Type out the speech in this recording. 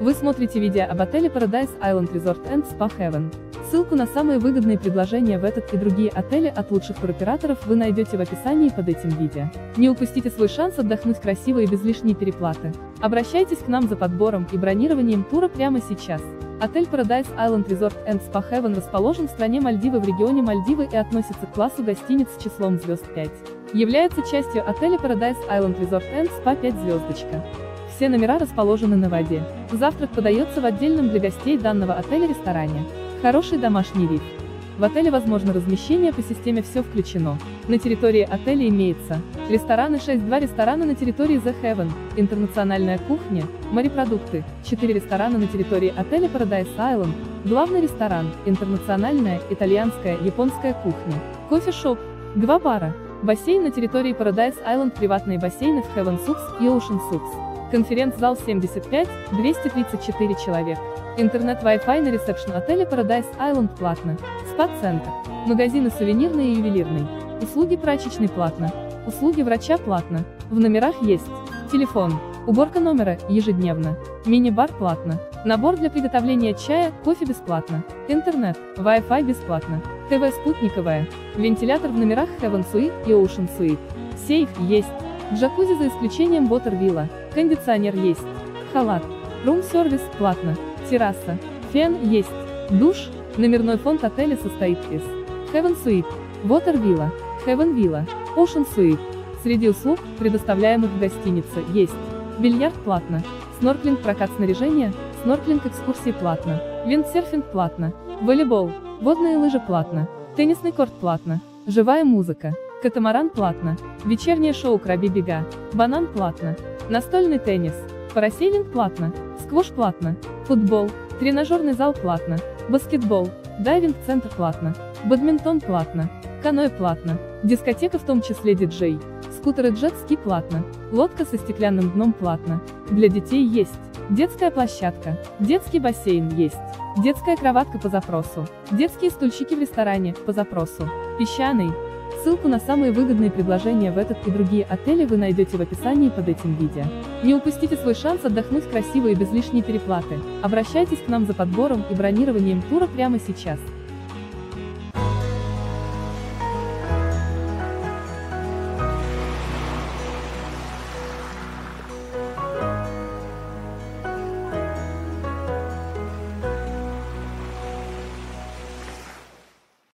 Вы смотрите видео об отеле Paradise Island Resort and Spa Heaven. Ссылку на самые выгодные предложения в этот и другие отели от лучших туроператоров вы найдете в описании под этим видео. Не упустите свой шанс отдохнуть красиво и без лишней переплаты. Обращайтесь к нам за подбором и бронированием тура прямо сейчас. Отель Paradise Island Resort and Spa Heaven расположен в стране Мальдивы в регионе Мальдивы и относится к классу гостиниц с числом звезд 5. Является частью отеля Paradise Island Resort and Spa 5 звездочка. Все номера расположены на воде. Завтрак подается в отдельном для гостей данного отеля ресторане. Хороший домашний вид. В отеле возможно размещение по системе «Все включено». На территории отеля имеется рестораны 6, 2 ресторана на территории The Heaven, интернациональная кухня, морепродукты, 4 ресторана на территории отеля Paradise Island, главный ресторан, интернациональная, итальянская, японская кухня, кофе-шоп, 2 бара, бассейн на территории Paradise Island, приватные бассейны в Heaven Suites и Ocean Suites, конференц-зал 75, 234 человек. Интернет Wi-Fi на ресепшн отеля Paradise Island платно. Спа-центр. Магазины сувенирные и ювелирные. Услуги прачечной платно. Услуги врача платно. В номерах есть телефон. Уборка номера ежедневно. Мини-бар платно. Набор для приготовления чая, кофе бесплатно. Интернет, Wi-Fi бесплатно. ТВ спутниковая. Вентилятор в номерах Heaven Suite и Ocean Suite. Сейф есть. Джакузи за исключением Water Villa. Кондиционер есть. Халат. Рум-сервис платно. Терраса. Фен есть. Душ. Номерной фонд отеля состоит из Heaven Suite, Water Villa, Heaven Villa, Ocean Suite. Среди услуг, предоставляемых в гостинице, есть бильярд платно, снорклинг, прокат снаряжения, снорклинг, экскурсии платно, виндсерфинг платно, волейбол, водные лыжи платно, теннисный корт платно, живая музыка, катамаран платно, вечернее шоу «Краби-бега», банан платно, настольный теннис, парасейлинг платно, сквош платно, футбол, тренажерный зал платно, баскетбол, дайвинг-центр платно, бадминтон платно, каноэ платно, дискотека в том числе диджей, скутеры джет-ски платно, лодка со стеклянным дном платно, для детей есть, детская площадка, детский бассейн есть, детская кроватка по запросу, детские стульчики в ресторане, по запросу, песчаный. Ссылку на самые выгодные предложения в этот и другие отели вы найдете в описании под этим видео. Не упустите свой шанс отдохнуть красиво и без лишней переплаты. Обращайтесь к нам за подбором и бронированием тура прямо сейчас.